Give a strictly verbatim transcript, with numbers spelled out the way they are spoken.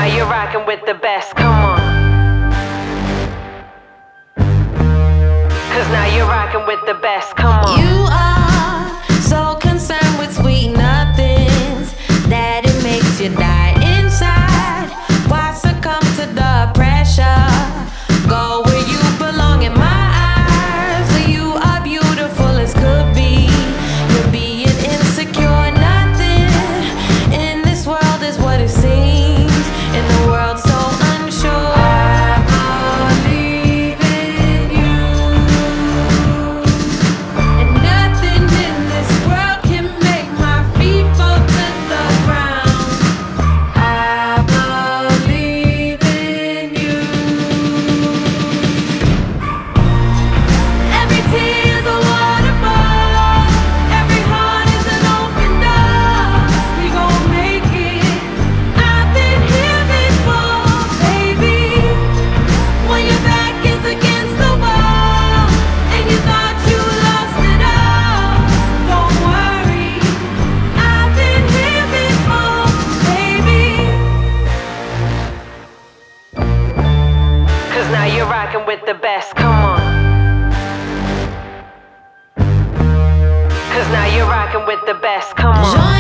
you're rocking with the best, come on. Cause now you're rocking with the best, come on. You are so concerned with sweet nothings that it makes you die inside. Why succumb to the pressure? Go where you belong in my eyes. You are beautiful as could be. You're being insecure, nothing in this world is what it seems. In the world so unsure, I believe in you. And nothing in this world can make my feet fall to the ground. I believe in you. Every tear is a waterfall. Every heart is an open door. We gon' make it. I've been here before, baby. When your back is against the wall and you thought you lost it all, don't worry. I've been here before, baby. Cause now you're rocking with the best, come on. Cause now you're rocking with the best, come on.